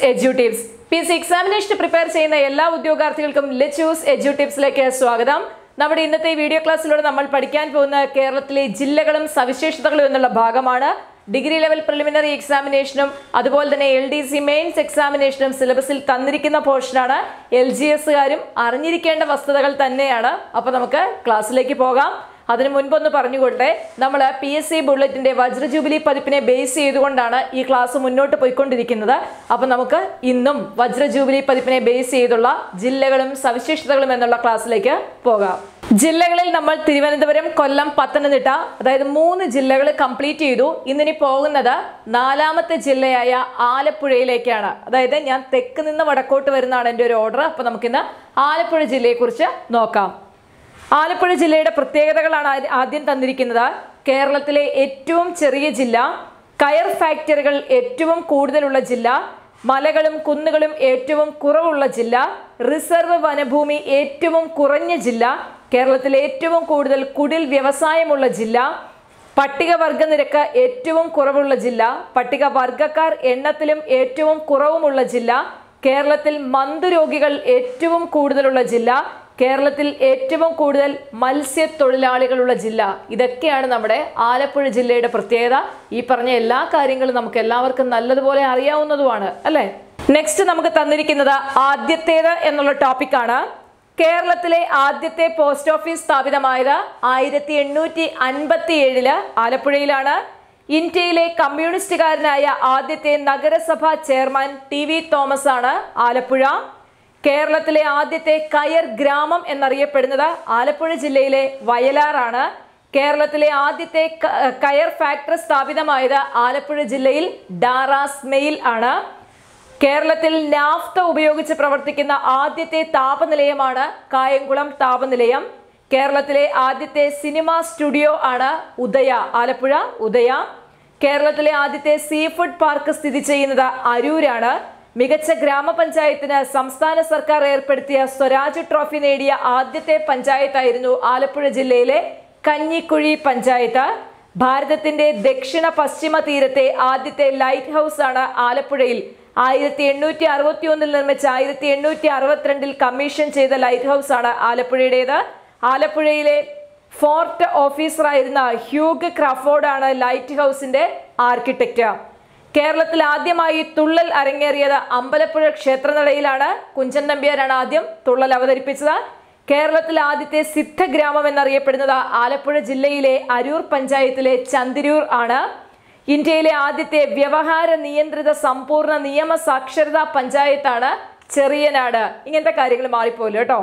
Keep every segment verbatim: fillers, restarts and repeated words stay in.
EduTips. P S C examination prepare ചെയ്യുന്ന എല്ലാ ഉദ്യോഗാർത്ഥികൾക്കും Let's EduTipsലേക്ക് സ്വാഗതം. നമ്മുടെ ഇന്നത്തെ വീഡിയോ ക്ലാസ്സിലൂടെ നമ്മൾ പഠിക്കാൻ പോകുന്ന കേരളത്തിലെ ജില്ലകളും സവിശേഷതകളും എന്നുള്ള ഭാഗമാണ്. ഡിഗ്രി ലെവൽ പ്രിലിമിനറി എക്സാമിനേഷനും അതുപോലെ തന്നെ എൽ ഡി സി മെയിൻസ് എക്സാമിനേഷനും സിലബസിൽ തന്നിരിക്കുന്ന പോർഷനാണ്. എൽ ജി എസുകാരും അറിഞ്ഞിരിക്കേണ്ട വസ്തുതകൾ തന്നെയാണ്. അപ്പോൾ നമുക്ക് ക്ലാസ്സിലേക്ക് പോകാം. അതിനു മുൻപൊന്ന് പറഞ്ഞുകൊണ്ടേ നമ്മൾ പി എസ് സി ബുള്ളറ്റിന്റെ വജ്ര ജൂബിലി പതിപ്പിനെ ബേസ് ചെയ്തുകൊണ്ടാണ് ഈ ക്ലാസ് മുന്നോട്ട് പോയിക്കൊണ്ടിരിക്കുന്നത്. അപ്പം നമുക്ക് ഇന്നും വജ്ര ജൂബിലി പതിപ്പിനെ ബേസ് ചെയ്തുള്ള ജില്ലകളും സവിശേഷതകളും എന്നുള്ള ക്ലാസ്സിലേക്ക് പോകാം. ജില്ലകളിൽ നമ്മൾ തിരുവനന്തപുരം, കൊല്ലം, പത്തനംതിട്ട അതായത് മൂന്ന് ജില്ലകൾ കംപ്ലീറ്റ് ചെയ്തു. ഇന്നിനി പോകുന്നത് നാലാമത്തെ ജില്ലയായ ആലപ്പുഴയിലേക്കാണ്. അതായത് ഞാൻ തെക്ക് നിന്ന് വടക്കോട്ട് വരുന്നതാണ് എൻ്റെ ഒരു ഓർഡർ. അപ്പോൾ നമുക്കിന്ന് ആലപ്പുഴ ജില്ലയെക്കുറിച്ച് നോക്കാം. ആലപ്പുഴ ജില്ലയുടെ പ്രത്യേകതകളാണ് ആദ്യം തന്നിരിക്കുന്നത്. കേരളത്തിലെ ഏറ്റവും ചെറിയ ജില്ല, കയർ ഫാക്ടറികൾ ഏറ്റവും കൂടുതലുള്ള ജില്ല, മലകളും കുന്നുകളും ഏറ്റവും കുറവുള്ള ജില്ല, റിസർവ് വനഭൂമി ഏറ്റവും കുറഞ്ഞ ജില്ല, കേരളത്തിലെ ഏറ്റവും കൂടുതൽ കുടിൽ വ്യവസായമുള്ള ജില്ല, പട്ടികവർഗ നിരക്ക് ഏറ്റവും കുറവുള്ള ജില്ല, പട്ടികവർഗക്കാർ എണ്ണത്തിലും ഏറ്റവും കുറവുമുള്ള ജില്ല, കേരളത്തിൽ മന്ദരോഗികൾ ഏറ്റവും കൂടുതലുള്ള ജില്ല, കേരളത്തിൽ ഏറ്റവും കൂടുതൽ മത്സ്യത്തൊഴിലാളികളുള്ള ജില്ല. ഇതൊക്കെയാണ് നമ്മുടെ ആലപ്പുഴ ജില്ലയുടെ പ്രത്യേകത. ഈ പറഞ്ഞ എല്ലാ കാര്യങ്ങളും നമുക്ക് എല്ലാവർക്കും നല്ലതുപോലെ അറിയാവുന്നതുമാണ് അല്ലേ. നെക്സ്റ്റ് നമുക്ക് തന്നിരിക്കുന്നത് ആദ്യത്തേത് എന്നുള്ള ടോപ്പിക്കാണ്. കേരളത്തിലെ ആദ്യത്തെ പോസ്റ്റ് ഓഫീസ് സ്ഥാപിതമായത് ആയിരത്തി എണ്ണൂറ്റി അൻപത്തി ഏഴില് ആലപ്പുഴയിലാണ്. ഇന്ത്യയിലെ കമ്മ്യൂണിസ്റ്റുകാരനായ ആദ്യത്തെ നഗരസഭാ ചെയർമാൻ ടി വി തോമസ് ആണ് ആലപ്പുഴ. കേരളത്തിലെ ആദ്യത്തെ കയർ ഗ്രാമം എന്നറിയപ്പെടുന്നത് ആലപ്പുഴ ജില്ലയിലെ വയലാറാണ്. കേരളത്തിലെ ആദ്യത്തെ കയർ ഫാക്ടറി സ്ഥാപിതമായത് ആലപ്പുഴ ജില്ലയിൽ ഡാറാസ് മെയിൽ ആണ്. കേരളത്തിൽ നാഫ്ത ഉപയോഗിച്ച് പ്രവർത്തിക്കുന്ന ആദ്യത്തെ താപനിലയമാണ് കായംകുളം താപനിലയം. കേരളത്തിലെ ആദ്യത്തെ സിനിമ സ്റ്റുഡിയോ ആണ് ഉദയ, ആലപ്പുഴ ഉദയ. കേരളത്തിലെ ആദ്യത്തെ സീ ഫുഡ് പാർക്ക് സ്ഥിതി ചെയ്യുന്നത് അരൂരാണ്. മികച്ച ഗ്രാമപഞ്ചായത്തിന് സംസ്ഥാന സർക്കാർ ഏർപ്പെടുത്തിയ സ്വരാജ് ട്രോഫി നേടിയ ആദ്യത്തെ പഞ്ചായത്തായിരുന്നു ആലപ്പുഴ ജില്ലയിലെ കഞ്ഞിക്കുഴി പഞ്ചായത്ത്. ഭാരതത്തിന്റെ ദക്ഷിണ പശ്ചിമ തീരത്തെ ആദ്യത്തെ ലൈറ്റ് ഹൗസ് ആണ് ആലപ്പുഴയിൽ. ആയിരത്തി എണ്ണൂറ്റി അറുപത്തി ഒന്നിൽ നിർമ്മിച്ച ആയിരത്തി എണ്ണൂറ്റി അറുപത്തിരണ്ടിൽ കമ്മീഷൻ ചെയ്ത ലൈറ്റ് ഹൗസ് ആണ് ആലപ്പുഴയുടേത്. ആലപ്പുഴയിലെ ഫോർട്ട് ഓഫീസറായിരുന്ന ഹ്യൂഗ് ക്രാഫോർഡ് ആണ് ലൈറ്റ് ഹൗസിന്റെ ആർക്കിടെക്റ്റ്. കേരളത്തിൽ ആദ്യമായി തുള്ളൽ അരങ്ങേറിയത് അമ്പലപ്പുഴ ക്ഷേത്രനടയിലാണ്. കുഞ്ചൻ നമ്പ്യാരാണ് ആദ്യം തുള്ളൽ അവതരിപ്പിച്ചത്. കേരളത്തിൽ ആദ്യത്തെ സിദ്ധഗ്രാമം എന്നറിയപ്പെടുന്നത് ആലപ്പുഴ ജില്ലയിലെ അരൂർ പഞ്ചായത്തിലെ ചന്തിരൂർ ആണ്. ഇന്ത്യയിലെ ആദ്യത്തെ വ്യവഹാര നിയന്ത്രിത സമ്പൂർണ്ണ നിയമ സാക്ഷരതാ പഞ്ചായത്താണ് ചെറിയനാട്. ഇങ്ങനത്തെ കാര്യങ്ങൾ മാറിപ്പോലും കേട്ടോ.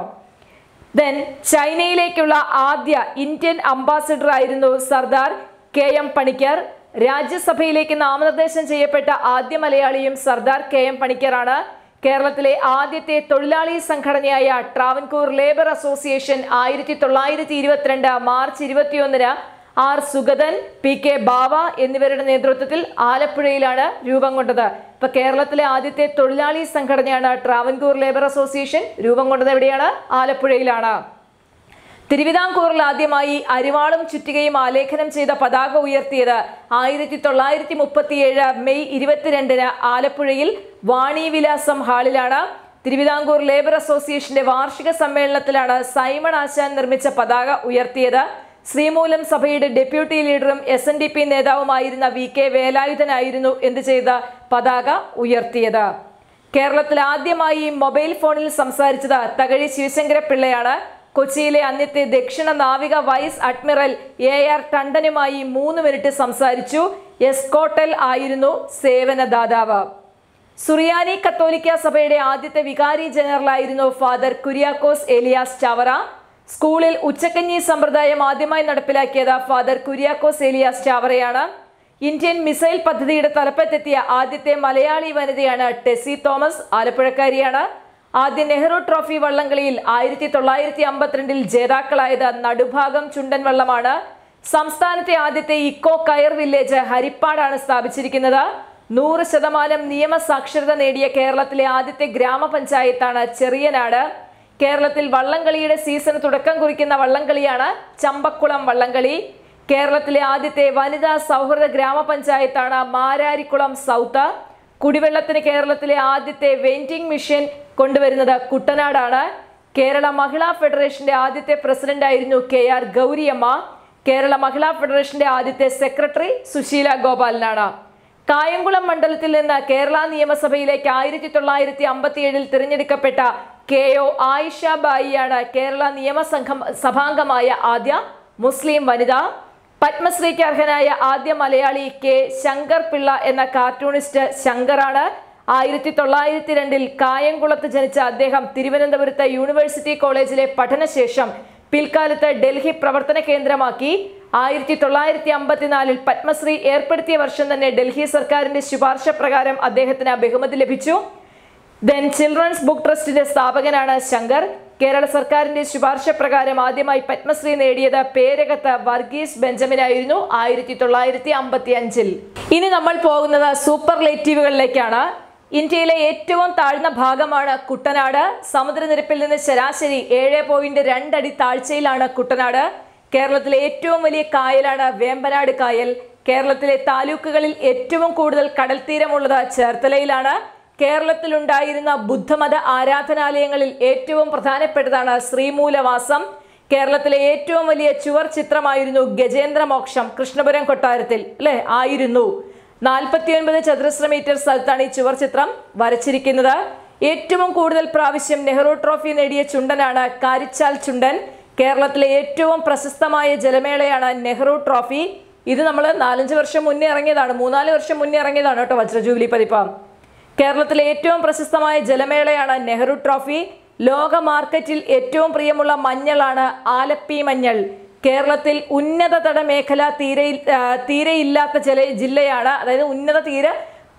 ദെൻ ചൈനയിലേക്കുള്ള ആദ്യ ഇന്ത്യൻ അംബാസിഡർ ആയിരുന്നു സർദാർ കെ എം പണിക്കർ. രാജ്യസഭയിലേക്ക് നാമനിർദ്ദേശം ചെയ്യപ്പെട്ട ആദ്യ മലയാളിയും സർദാർ കെ എം പണിക്കറാണ്. കേരളത്തിലെ ആദ്യത്തെ തൊഴിലാളി സംഘടനയായ ട്രാവൻകൂർ ലേബർ അസോസിയേഷൻ ആയിരത്തി തൊള്ളായിരത്തി ഇരുപത്തിരണ്ട് മാർച്ച് ഇരുപത്തിയൊന്നിന് R Sugathan, P K Bava എന്നിവരുടെ നേതൃത്വത്തിൽ ആലപ്പുഴയിലാണ് രൂപം കൊണ്ടത്. ഇപ്പൊ കേരളത്തിലെ ആദ്യത്തെ തൊഴിലാളി സംഘടനയാണ് ട്രാവൻകൂർ ലേബർ അസോസിയേഷൻ. രൂപം കൊണ്ടത് എവിടെയാണ്? ആലപ്പുഴയിലാണ്. തിരുവിതാംകൂറിൽ ആദ്യമായി അരിവാളും ചുറ്റികയും ആലേഖനം ചെയ്ത പതാക ഉയർത്തിയത് ആയിരത്തി തൊള്ളായിരത്തി മുപ്പത്തി ഏഴ് മെയ് ഇരുപത്തിരണ്ടിന് ആലപ്പുഴയിൽ വാണിവിലാസം ഹാളിലാണ്. തിരുവിതാംകൂർ ലേബർ അസോസിയേഷന്റെ വാർഷിക സമ്മേളനത്തിലാണ് സൈമൺ ആശാൻ നിർമ്മിച്ച പതാക ഉയർത്തിയത്. ശ്രീമൂലം സഭയുടെ ഡെപ്യൂട്ടി ലീഡറും എസ് എൻ ഡി പി നേതാവുമായിരുന്ന വി കെ വേലായുധനായിരുന്നു എന്ത് ചെയ്ത പതാക ഉയർത്തിയത്. കേരളത്തിൽ ആദ്യമായി മൊബൈൽ ഫോണിൽ സംസാരിച്ചത് തകഴി ശിവശങ്കരപിള്ളയാണ്. കൊച്ചിയിലെ അന്നത്തെ ദക്ഷിണ നാവിക വൈസ് അഡ്മിറൽ എ ആർ ടണ്ടനുമായി മൂന്ന് മിനിറ്റ് സംസാരിച്ചു. എസ്കോട്ടൽ ആയിരുന്നു സേവനദാതാവ്. സുറിയാനി കത്തോലിക്ക സഭയുടെ ആദ്യത്തെ വികാരി ജനറലായിരുന്നു ഫാദർ കുര്യാക്കോസ് ഏലിയാസ് ചാവറ. സ്കൂളിൽ ഉച്ചക്കഞ്ഞി സമ്പ്രദായം ആദ്യമായി നടപ്പിലാക്കിയത് ഫാദർ കുര്യാക്കോസ് ഏലിയാസ് ചാവറയാണ്. ഇന്ത്യൻ മിസൈൽ പദ്ധതിയുടെ തലപ്പത്തെത്തിയ ആദ്യത്തെ മലയാളി വനിതയാണ് ടെസി തോമസ്, ആലപ്പുഴക്കാരിയാണ്. ആദ്യ നെഹ്റു ട്രോഫി വള്ളംകളിയിൽ ആയിരത്തി തൊള്ളായിരത്തി അമ്പത്തിരണ്ടിൽ ജേതാക്കളായത് നടുഭാഗം ചുണ്ടൻ വള്ളമാണ്. സംസ്ഥാനത്തെ ആദ്യത്തെ ഇക്കോ കയർ വില്ലേജ് ഹരിപ്പാടാണ് സ്ഥാപിച്ചിരിക്കുന്നത്. നൂറ് ശതമാനം നിയമ സാക്ഷരത നേടിയ കേരളത്തിലെ ആദ്യത്തെ ഗ്രാമപഞ്ചായത്താണ് ചെറിയനാട്. കേരളത്തിൽ വള്ളംകളിയുടെ സീസണ് തുടക്കം കുറിക്കുന്ന വള്ളംകളിയാണ് ചമ്പക്കുളം വള്ളംകളി. കേരളത്തിലെ ആദ്യത്തെ വനിതാ സൗഹൃദ ഗ്രാമപഞ്ചായത്താണ് മാരാരിക്കുളം സൗത്ത്. കുടിവെള്ളത്തിന് കേരളത്തിലെ ആദ്യത്തെ വെൻഡിംഗ് മെഷീൻ കൊണ്ടുവരുന്നത് കുട്ടനാടാണ്. കേരള മഹിളാ ഫെഡറേഷന്റെ ആദ്യത്തെ പ്രസിഡന്റ് ആയിരുന്നു കെ ആർ ഗൗരിയമ്മ. കേരള മഹിളാ ഫെഡറേഷന്റെ ആദ്യത്തെ സെക്രട്ടറി സുശീല ഗോപാലനാണ്. കായംകുളം മണ്ഡലത്തിൽ നിന്ന് കേരള നിയമസഭയിലേക്ക് ആയിരത്തി തൊള്ളായിരത്തി അമ്പത്തി ഏഴിൽ തിരഞ്ഞെടുക്കപ്പെട്ട കെ ഒ ആയിഷ ബായിയാണ് കേരള നിയമസംഘം സഭാംഗമായ ആദ്യ മുസ്ലിം വനിത. പത്മശ്രീക്ക് അർഹനായ ആദ്യ മലയാളി കെ ശങ്കർ പിള്ള എന്ന കാർട്ടൂണിസ്റ്റ് ശങ്കറാണ്. ആയിരത്തി തൊള്ളായിരത്തി രണ്ടിൽ കായംകുളത്ത് ജനിച്ച അദ്ദേഹം തിരുവനന്തപുരത്ത് യൂണിവേഴ്സിറ്റി കോളേജിലെ പഠനശേഷം പിൽക്കാലത്ത് ഡൽഹി പ്രവർത്തന കേന്ദ്രമാക്കി. ആയിരത്തി തൊള്ളായിരത്തി അമ്പത്തിനാലിൽ പത്മശ്രീ ഏർപ്പെടുത്തിയ വർഷം തന്നെ ഡൽഹി സർക്കാരിന്റെ ശുപാർശ പ്രകാരം അദ്ദേഹത്തിന് ബഹുമതി ലഭിച്ചു. ദെൻ ചിൽഡ്രൻസ് ബുക്ക് ട്രസ്റ്റിന്റെ സ്ഥാപകനാണ് ശങ്കർ. കേരള സർക്കാരിന്റെ ശുപാർശ പ്രകാരം ആദ്യമായി പത്മശ്രീ നേടിയത് പേരകത്ത് വർഗീസ് ബെഞ്ചമിൻ ആയിരുന്നു ആയിരത്തി തൊള്ളായിരത്തി അമ്പത്തി അഞ്ചിൽ. ഇനി നമ്മൾ പോകുന്നത് സൂപ്പർലേറ്റീവുകളിലേക്കാണ്. ഇന്ത്യയിലെ ഏറ്റവും താഴ്ന്ന ഭാഗമാണ് കുട്ടനാട്. സമുദ്രനിരപ്പിൽ നിന്ന് ശരാശരി ഏഴ് പോയിന്റ് രണ്ടടി താഴ്ചയിലാണ് കുട്ടനാട്. കേരളത്തിലെ ഏറ്റവും വലിയ കായലാണ് വേമ്പനാട് കായൽ. കേരളത്തിലെ താലൂക്കുകളിൽ ഏറ്റവും കൂടുതൽ കടൽ തീരമുള്ളത് ചേർത്തലയിലാണ്. കേരളത്തിലുണ്ടായിരുന്ന ബുദ്ധമത ആരാധനാലയങ്ങളിൽ ഏറ്റവും പ്രധാനപ്പെട്ടതാണ് ശ്രീമൂലവാസം. കേരളത്തിലെ ഏറ്റവും വലിയ ചുവർ ചിത്രമായിരുന്നു ഗജേന്ദ്രമോക്ഷം കൃഷ്ണപുരം കൊട്ടാരത്തിൽ അല്ലെ ആയിരുന്നു. നാൽപ്പത്തി ഒൻപത് ചതുരശ്ര മീറ്റർ സ്ഥലത്താണ് ഈ ചുവർ ചിത്രം വരച്ചിരിക്കുന്നത്. ഏറ്റവും കൂടുതൽ പ്രാവശ്യം നെഹ്റു ട്രോഫി നേടിയ ചുണ്ടനാണ് കാരിച്ചാൽ ചുണ്ടൻ. കേരളത്തിലെ ഏറ്റവും പ്രശസ്തമായ ജലമേളയാണ് നെഹ്റു ട്രോഫി. ഇത് നമ്മൾ നാലഞ്ച് വർഷം മുന്നേ ഇറങ്ങിയതാണ്, മൂന്നാല് വർഷം മുന്നേ ഇറങ്ങിയതാണ് കേട്ടോ വജ്ര ജൂബിലി പതിപ്പ്. കേരളത്തിലെ ഏറ്റവും പ്രശസ്തമായ ജലമേളയാണ് നെഹ്റു ട്രോഫി. ലോക മാർക്കറ്റിൽ ഏറ്റവും പ്രിയമുള്ള മഞ്ഞളാണ് ആലപ്പി മഞ്ഞൾ. കേരളത്തിൽ ഉന്നതതട മേഖല തീരെ തീരെയില്ലാത്ത ജല ജില്ലയാണ് അതായത് ഉന്നത തീരെ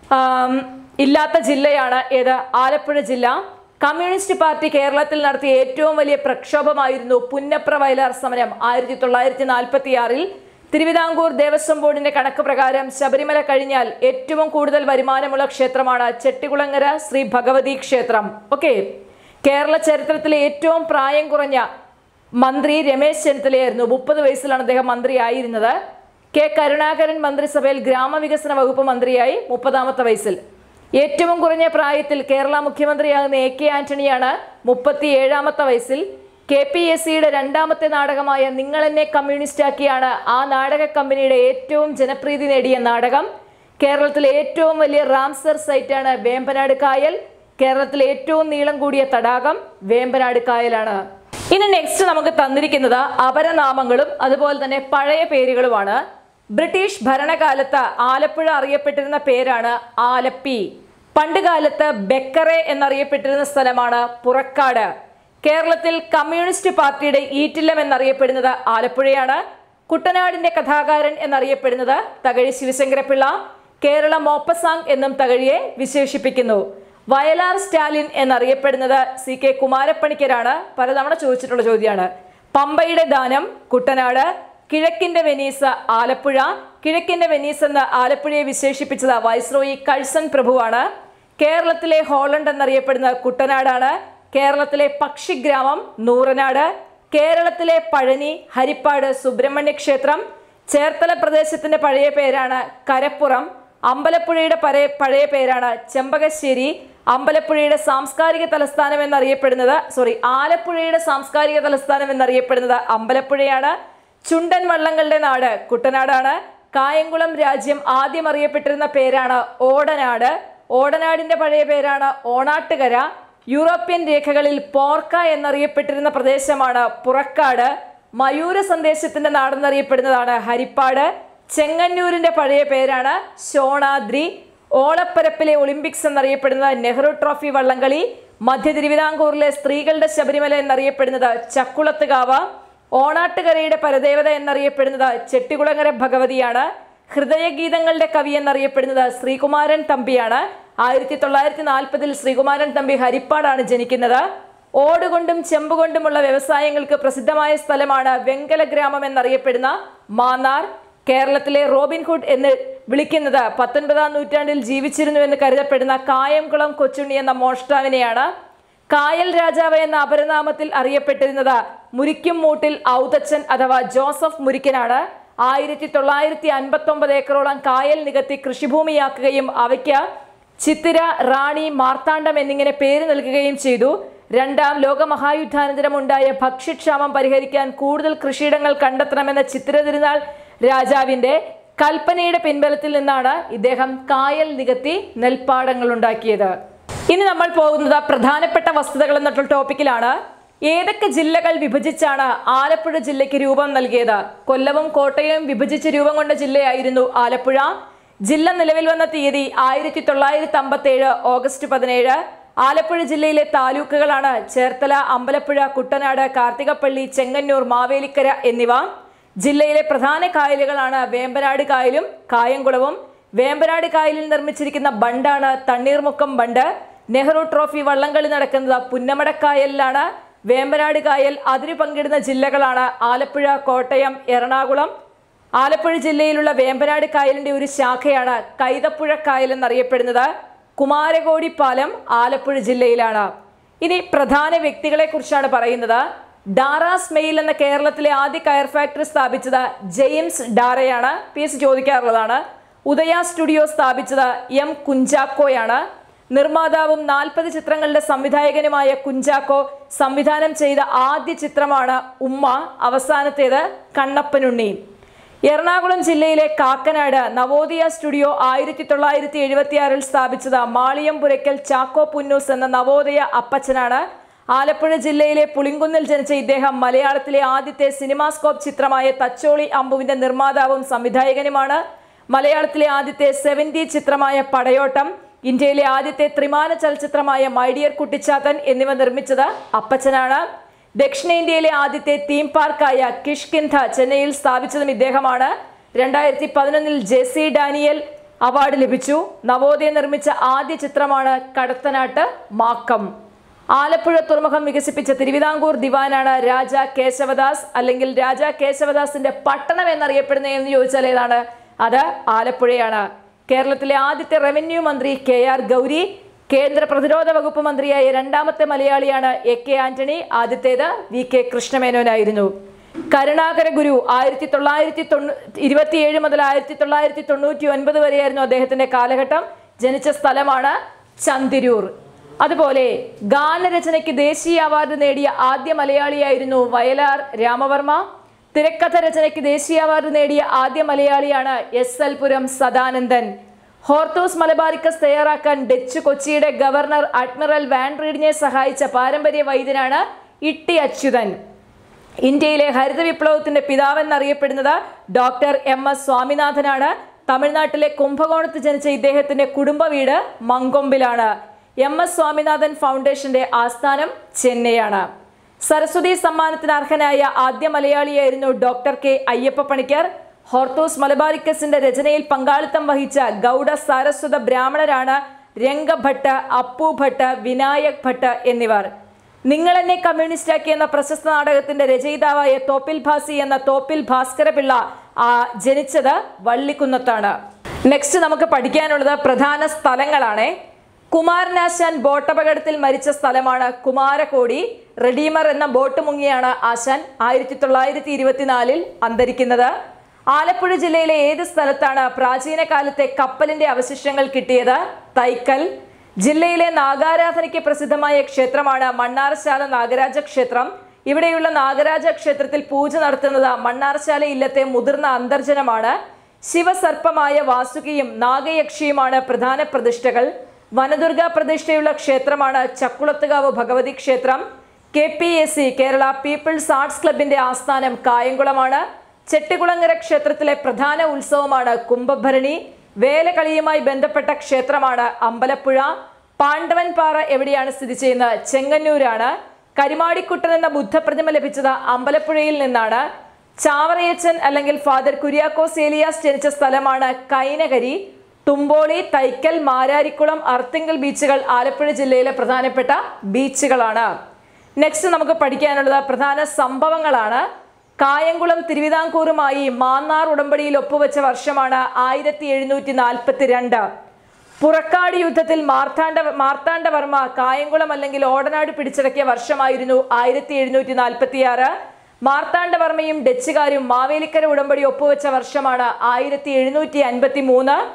ഇല്ലാത്ത ജില്ലയാണ് ഏത് ആലപ്പുഴ ജില്ല. കമ്മ്യൂണിസ്റ്റ് പാർട്ടി കേരളത്തിൽ നടത്തിയ ഏറ്റവും വലിയ പ്രക്ഷോഭമായിരുന്നു പുന്നപ്ര വയലാർ സമരം ആയിരത്തി തൊള്ളായിരത്തി നാൽപ്പത്തി ആറിൽ. തിരുവിതാംകൂർ ദേവസ്വം ബോർഡിന്റെ കണക്ക് പ്രകാരം ശബരിമല കഴിഞ്ഞാൽ ഏറ്റവും കൂടുതൽ വരുമാനമുള്ള ക്ഷേത്രമാണ് ചെട്ടികുളങ്ങര ശ്രീ ഭഗവതി ക്ഷേത്രം. ഓക്കെ, കേരള ചരിത്രത്തിലെ ഏറ്റവും പ്രായം കുറഞ്ഞ മന്ത്രി രമേശ് ചെന്നിത്തലയായിരുന്നു. മുപ്പത് വയസ്സിലാണ് അദ്ദേഹം മന്ത്രിയായിരുന്നത്. കെ കരുണാകരൻ മന്ത്രിസഭയിൽ ഗ്രാമവികസന വകുപ്പ് മന്ത്രിയായി മുപ്പതാമത്തെ വയസ്സിൽ. ഏറ്റവും കുറഞ്ഞ പ്രായത്തിൽ കേരള മുഖ്യമന്ത്രിയാകുന്ന എ കെ ആന്റണിയാണ് മുപ്പത്തി ഏഴാമത്തെ വയസ്സിൽ. കെ പി എസ് സിയുടെ രണ്ടാമത്തെ നാടകമായ നിങ്ങളെന്നെ കമ്മ്യൂണിസ്റ്റാക്കിയാണ് ആ നാടക കമ്പനിയുടെ ഏറ്റവും ജനപ്രീതി നേടിയ നാടകം. കേരളത്തിലെ ഏറ്റവും വലിയ റാംസർ സൈറ്റാണ് വേമ്പനാട് കായൽ. കേരളത്തിലെ ഏറ്റവും നീളം കൂടിയ തടാകം വേമ്പനാട് കായലാണ്. ഇനി നെക്സ്റ്റ് നമുക്ക് തന്നിരിക്കുന്നത് അപരനാമങ്ങളും അതുപോലെ തന്നെ പഴയ പേരുകളുമാണ്. ബ്രിട്ടീഷ് ഭരണകാലത്ത് ആലപ്പുഴ അറിയപ്പെട്ടിരുന്ന പേരാണ് ആലപ്പി. പണ്ടുകാലത്ത് ബെക്കറെ എന്നറിയപ്പെട്ടിരുന്ന സ്ഥലമാണ് പുറക്കാട്. കേരളത്തിൽ കമ്മ്യൂണിസ്റ്റ് പാർട്ടിയുടെ ഈറ്റില്ലം എന്നറിയപ്പെടുന്നത് ആലപ്പുഴയാണ്. കുട്ടനാടിന്റെ കഥാകാരൻ എന്നറിയപ്പെടുന്നത് തകഴി ശിവശങ്കരപിള്ള. കേരള മോപ്പസാങ് എന്നും തകഴിയെ വിശേഷിപ്പിക്കുന്നു. വയലാർ സ്റ്റാലിൻ എന്നറിയപ്പെടുന്നത് സി കെ കുമാരപ്പണിക്കരാണ്. പലതവണ ചോദിച്ചിട്ടുള്ള ചോദ്യമാണ്. പമ്പയുടെ ദാനം കുട്ടനാട്. കിഴക്കിന്റെ വെനീസ് ആലപ്പുഴ. കിഴക്കിന്റെ വെനീസ് എന്ന് ആലപ്പുഴയെ വിശേഷിപ്പിച്ചത് വൈസ്രോയി കഴ്സൺ പ്രഭുവാണ്. കേരളത്തിലെ ഹോളണ്ട് എന്നറിയപ്പെടുന്നത് കുട്ടനാടാണ്. കേരളത്തിലെ പക്ഷിഗ്രാമം നൂറനാട്. കേരളത്തിലെ പഴനി ഹരിപ്പാട് സുബ്രഹ്മണ്യ ക്ഷേത്രം. ചേർത്തല പ്രദേശത്തിന്റെ പഴയ പേരാണ് കരപ്പുറം. അമ്പലപ്പുഴയുടെ പഴയ പഴയ പേരാണ് ചെമ്പകശ്ശേരി. അമ്പലപ്പുഴയുടെ സാംസ്കാരിക തലസ്ഥാനം എന്നറിയപ്പെടുന്നത് സോറി ആലപ്പുഴയുടെ സാംസ്കാരിക തലസ്ഥാനം എന്നറിയപ്പെടുന്നത് അമ്പലപ്പുഴയാണ്. ചുണ്ടൻ വള്ളങ്ങളുടെ നാട് കുട്ടനാടാണ്. കായംകുളം രാജ്യം ആദ്യം അറിയപ്പെട്ടിരുന്ന പേരാണ് ഓടനാട്. ഓടനാടിന്റെ പഴയ പേരാണ് ഓണാട്ടുകര. യൂറോപ്യൻ രേഖകളിൽ പോർക്ക എന്നറിയപ്പെട്ടിരുന്ന പ്രദേശമാണ് പുറക്കാട്. മയൂര സന്ദേശത്തിന്റെ നാടെന്നറിയപ്പെടുന്നതാണ് ഹരിപ്പാട്. ചെങ്ങന്നൂരിന്റെ പഴയ പേരാണ് ശോണാദ്രി. ഓളപ്പരപ്പിലെ ഒളിമ്പിക്സ് എന്നറിയപ്പെടുന്നത് നെഹ്റു ട്രോഫി വള്ളംകളി. മധ്യ തിരുവിതാംകൂറിലെ സ്ത്രീകളുടെ ശബരിമല എന്നറിയപ്പെടുന്നത് ചക്കുളത്തുകാവ്. ഓണാട്ടുകരയുടെ പരദേവത എന്നറിയപ്പെടുന്നത് ചെട്ടികുളങ്ങര ഭഗവതിയാണ്. ഹൃദയഗീതങ്ങളുടെ കവി എന്നറിയപ്പെടുന്നത് ശ്രീകുമാരൻ തമ്പിയാണ്. ആയിരത്തി തൊള്ളായിരത്തി നാൽപ്പതിൽ ശ്രീകുമാരൻ തമ്പി ഹരിപ്പാടാണ് ജനിക്കുന്നത്. ഓടുകൊണ്ടും ചെമ്പുകൊണ്ടുമുള്ള വ്യവസായങ്ങൾക്ക് പ്രസിദ്ധമായ സ്ഥലമാണ് വെങ്കല ഗ്രാമം എന്നറിയപ്പെടുന്ന മാന്നാർ. കേരളത്തിലെ റോബിൻഹുഡ് എന്ന് വിളിക്കുന്നത് പത്തൊൻപതാം നൂറ്റാണ്ടിൽ ജീവിച്ചിരുന്നു എന്ന് കരുതപ്പെടുന്ന കായംകുളം കൊച്ചുണ്ണി എന്ന മോഷ്ടാവിനെയാണ്. കായൽ രാജാവ് എന്ന അപരനാമത്തിൽ അറിയപ്പെട്ടിരുന്നത് മുരിക്കും മൂട്ടിൽ ഔതച്ചൻ അഥവാ ജോസഫ് മുരിക്കനാണ്. ആയിരത്തി തൊള്ളായിരത്തി അൻപത്തി ഒമ്പത് ഏക്കറോളം കായൽ നികത്തി കൃഷിഭൂമിയാക്കുകയും അവയ്ക്ക് ചിത്തിര, റാണി, മാർത്താണ്ഡം എന്നിങ്ങനെ പേര് നൽകുകയും ചെയ്തു. രണ്ടാം ലോക മഹായുദ്ധാനന്തരം ഉണ്ടായ ഭക്ഷ്യക്ഷാമം പരിഹരിക്കാൻ കൂടുതൽ കൃഷിയിടങ്ങൾ കണ്ടെത്തണമെന്ന ചിത്തിര തിരുനാൾ രാജാവിന്റെ കൽപ്പനയുടെ പിൻബലത്തിൽ നിന്നാണ് ഇദ്ദേഹം കായൽ നികത്തി നെൽപ്പാടങ്ങൾ ഉണ്ടാക്കിയത്. ഇനി നമ്മൾ പോകുന്നത് പ്രധാനപ്പെട്ട വസ്തുതകൾ എന്നുള്ള ടോപ്പിക്കിലാണ്. ഏതൊക്കെ ജില്ലകൾ വിഭജിച്ചാണ് ആലപ്പുഴ ജില്ലയ്ക്ക് രൂപം നൽകിയത്? കൊല്ലവും കോട്ടയവും വിഭജിച്ച് രൂപം കൊണ്ട ജില്ലയായിരുന്നു ആലപ്പുഴ. ജില്ല നിലവിൽ വന്ന തീയതി ആയിരത്തി തൊള്ളായിരത്തി അമ്പത്തി ഏഴ് ഓഗസ്റ്റ് പതിനേഴ്. ആലപ്പുഴ ജില്ലയിലെ താലൂക്കുകളാണ് ചേർത്തല, അമ്പലപ്പുഴ, കുട്ടനാട്, കാർത്തികപ്പള്ളി, ചെങ്ങന്നൂർ, മാവേലിക്കര എന്നിവ. ജില്ലയിലെ പ്രധാന കായലുകളാണ് വേമ്പനാട് കായലും കായംകുളവും. വേമ്പനാട് കായലിൽ നിർമ്മിച്ചിരിക്കുന്ന ബണ്ടാണ് തണ്ണീർമുക്കം ബണ്ട്. നെഹ്റു ട്രോഫി വള്ളംകളി നടക്കുന്നത് പുന്നമടക്കായലിലാണ്. വേമ്പനാട് കായൽ അതിരു പങ്കിടുന്ന ജില്ലകളാണ് ആലപ്പുഴ, കോട്ടയം, എറണാകുളം. ആലപ്പുഴ ജില്ലയിലുള്ള വേമ്പനാട് കായലിന്റെ ഒരു ശാഖയാണ് കൈതപ്പുഴ കായൽ എന്നറിയപ്പെടുന്നത്. കുമാരകോടി പാലം ആലപ്പുഴ ജില്ലയിലാണ്. ഇനി പ്രധാന വ്യക്തികളെ കുറിച്ചാണ് പറയുന്നത്. ഡാറാസ് മെയിൽ എന്ന കേരളത്തിലെ ആദ്യ കയർ ഫാക്ടറി സ്ഥാപിച്ചത് ജെയിംസ് ഡാറയാണ്. പി എസ് ചോദിക്കാറുള്ളതാണ്. ഉദയ സ്റ്റുഡിയോ സ്ഥാപിച്ചത് എം കുഞ്ചാക്കോയാണ്. നിർമ്മാതാവും നാൽപ്പത് ചിത്രങ്ങളുടെ സംവിധായകനുമായ കുഞ്ചാക്കോ സംവിധാനം ചെയ്ത ആദ്യ ചിത്രമാണ് ഉമ്മ. അവസാനത്തേത് കണ്ണപ്പനുണ്ണി. എറണാകുളം ജില്ലയിലെ കാക്കനാട് നവോദയ സ്റ്റുഡിയോ ആയിരത്തി തൊള്ളായിരത്തി എഴുപത്തി ആറിൽ സ്ഥാപിച്ചത് മാളിയംപുരയ്ക്കൽ ചാക്കോ പുന്നൂസ് എന്ന നവോദയ അപ്പച്ചനാണ്. ആലപ്പുഴ ജില്ലയിലെ പുളിങ്കുന്നിൽ ജനിച്ച ഇദ്ദേഹം മലയാളത്തിലെ ആദ്യത്തെ സിനിമാസ്കോപ്പ് ചിത്രമായ തച്ചോളി അമ്പുവിന്റെ നിർമ്മാതാവും സംവിധായകനുമാണ്. മലയാളത്തിലെ ആദ്യത്തെ സെവന്റി ചിത്രമായ പടയോട്ടം, ഇന്ത്യയിലെ ആദ്യത്തെ ത്രിമാന ചലച്ചിത്രമായ മൈഡിയർ കുട്ടിച്ചാത്തൻ എന്നിവ നിർമ്മിച്ചത് അപ്പച്ചനാണ്. ദക്ഷിണേന്ത്യയിലെ ആദ്യത്തെ തീം പാർക്കായ കിഷ്കിന്ധ ചെന്നൈയിൽ സ്ഥാപിച്ചതും ഇദ്ദേഹമാണ്. രണ്ടായിരത്തി പതിനൊന്നിൽ ജെ സി ഡാനിയൽ അവാർഡ് ലഭിച്ചു. നവോദയ നിർമ്മിച്ച ആദ്യ ചിത്രമാണ് കടത്തനാട്ട് മാക്കം. ആലപ്പുഴ തുറമുഖം വികസിപ്പിച്ച തിരുവിതാംകൂർ ദിവാനാണ് രാജ കേശവദാസ്, അല്ലെങ്കിൽ രാജ കേശവദാസിന്റെ പട്ടണം എന്നറിയപ്പെടുന്ന എന്ന് ചോദിച്ചാൽ ഏതാണ്? അത് ആലപ്പുഴയാണ്. കേരളത്തിലെ ആദ്യത്തെ റവന്യൂ മന്ത്രി കെ ആർ ഗൗരി. കേന്ദ്ര പ്രതിരോധ വകുപ്പ് മന്ത്രിയായ രണ്ടാമത്തെ മലയാളിയാണ് എ കെ ആന്റണി. ആദ്യത്തേത് വി കെ കൃഷ്ണമേനോനായിരുന്നു. കരുണാകര ഗുരു ആയിരത്തി തൊള്ളായിരത്തി തൊണ്ണൂ ഇരുപത്തിയേഴ് മുതൽ ആയിരത്തി തൊള്ളായിരത്തി തൊണ്ണൂറ്റി ഒൻപത് വരെയായിരുന്നു അദ്ദേഹത്തിന്റെ കാലഘട്ടം. ജനിച്ച സ്ഥലമാണ് ചന്തിരൂർ. അതുപോലെ ഗാനരചനയ്ക്ക് ദേശീയ അവാർഡ് നേടിയ ആദ്യ മലയാളിയായിരുന്നു വയലാർ രാമവർമ്മ. തിരക്കഥ രചനയ്ക്ക് ദേശീയ അവാർഡ് നേടിയ ആദ്യ മലയാളിയാണ് S L Puram Sadanandan. Hortus Malabaricus തയ്യാറാക്കാൻ ഡച്ച് കൊച്ചിയുടെ ഗവർണർ അഡ്മിറൽ വാൻ റീഡിനെ സഹായിച്ച പാരമ്പര്യ വൈദ്യനാണ് ഇട്ടി അച്യുതൻ. ഇന്ത്യയിലെ ഹരിത വിപ്ലവത്തിന്റെ പിതാവെന്നറിയപ്പെടുന്നത് ഡോക്ടർ എം എസ് സ്വാമിനാഥനാണ്. തമിഴ്നാട്ടിലെ കുംഭകോണത്ത് ജനിച്ച ഇദ്ദേഹത്തിന്റെ കുടുംബ വീട് മങ്കൊമ്പിലാണ്. എം എസ് സ്വാമിനാഥൻ ഫൗണ്ടേഷന്റെ ആസ്ഥാനം ചെന്നൈയാണ്. സരസ്വതി സമ്മാനത്തിന് അർഹനായ ആദ്യ മലയാളിയായിരുന്നു doctor K Ayyappa Panicker. Hortus മലബാറിക്കസിന്റെ രചനയിൽ പങ്കാളിത്തം വഹിച്ച ഗൗഡ സാരസ്വത ബ്രാഹ്മണരാണ് രംഗഭട്ട്, അപ്പു ഭട്ട്, വിനായക് ഭട്ട് എന്നിവർ. നിങ്ങൾ എന്നെ കമ്മ്യൂണിസ്റ്റാക്കി എന്ന പ്രശസ്ത നാടകത്തിന്റെ രചയിതാവായ തോപ്പിൽ ഭാസി എന്ന തോപ്പിൽ ഭാസ്കരപിള്ള ജനിച്ചത് വള്ളിക്കുന്നത്താണ്. നെക്സ്റ്റ് നമുക്ക് പഠിക്കാനുള്ളത് പ്രധാന സ്ഥലങ്ങളാണ്. കുമാരനാശാൻ ബോട്ടപകടത്തിൽ മരിച്ച സ്ഥലമാണ് കുമാരകോടി. റെഡീമർ എന്ന ബോട്ട് മുങ്ങിയാണ് ആശാൻ ആയിരത്തി തൊള്ളായിരത്തി ഇരുപത്തിനാലിൽ അന്തരിക്കുന്നത്. ആലപ്പുഴ ജില്ലയിലെ ഏത് സ്ഥലത്താണ് പ്രാചീന കാലത്തെ കപ്പലിന്റെ അവശിഷ്ടങ്ങൾ കിട്ടിയത്? തൈക്കൽ. ജില്ലയിലെ നാഗാരാധനയ്ക്ക് പ്രസിദ്ധമായ ക്ഷേത്രമാണ് മണ്ണാർശാല നാഗരാജ ക്ഷേത്രം. ഇവിടെയുള്ള നാഗരാജ ക്ഷേത്രത്തിൽ പൂജ നടത്തുന്നത് മണ്ണാർശാല ഇല്ലത്തെ മുതിർന്ന അന്തർജനമാണ്. ശിവസർപ്പമായ വാസുകിയും നാഗയക്ഷിയുമാണ് പ്രധാന പ്രതിഷ്ഠകൾ. വനദുർഗ പ്രതിഷ്ഠയുള്ള ക്ഷേത്രമാണ് ചക്കുളത്തുകാവ് ഭഗവതി ക്ഷേത്രം. K P S C Kerala people's arts ക്ലബിന്റെ ആസ്ഥാനം കായംകുളമാണ്. ചെട്ടികുളങ്ങര ക്ഷേത്രത്തിലെ പ്രധാന ഉത്സവമാണ് കുംഭഭരണി. വേലകളിയുമായി ബന്ധപ്പെട്ട ക്ഷേത്രമാണ് അമ്പലപ്പുഴ. പാണ്ഡവൻ പാറ എവിടെയാണ് സ്ഥിതി ചെയ്യുന്നത്? ചെങ്ങന്നൂരാണ്. കരിമാടിക്കുട്ടൻ എന്ന ബുദ്ധപ്രതിമ ലഭിച്ചത് അമ്പലപ്പുഴയിൽ നിന്നാണ്. ചാവറയച്ചൻ അല്ലെങ്കിൽ ഫാദർ കുര്യാക്കോസ് ഏലിയാസ് ജനിച്ച സ്ഥലമാണ് കൈനകരി. തുമ്പോളി, തൈക്കൽ, മാരാരിക്കുളം, അർത്തിങ്കൽ ബീച്ചുകൾ ആലപ്പുഴ ജില്ലയിലെ പ്രധാനപ്പെട്ട ബീച്ചുകളാണ്. നെക്സ്റ്റ് നമുക്ക് പഠിക്കാനുള്ളത് പ്രധാന സംഭവങ്ങളാണ്. കായംകുളം തിരുവിതാംകൂറുമായി മാന്നാർ ഉടമ്പടിയിൽ ഒപ്പുവെച്ച വർഷമാണ് ആയിരത്തി എഴുന്നൂറ്റി നാൽപ്പത്തി രണ്ട്. പുറക്കാട് യുദ്ധത്തിൽ മാർത്താണ്ഡ മാർത്താണ്ഡവർമ്മ കായംകുളം അല്ലെങ്കിൽ ഓടനാട് പിടിച്ചടക്കിയ വർഷമായിരുന്നു ആയിരത്തി എഴുന്നൂറ്റി നാൽപ്പത്തി ആറ്. മാർത്താണ്ഡവർമ്മയും ഡച്ചുകാരും മാവേലിക്കര ഉടമ്പടി ഒപ്പുവെച്ച വർഷമാണ് ആയിരത്തി എഴുന്നൂറ്റി അൻപത്തി മൂന്ന്.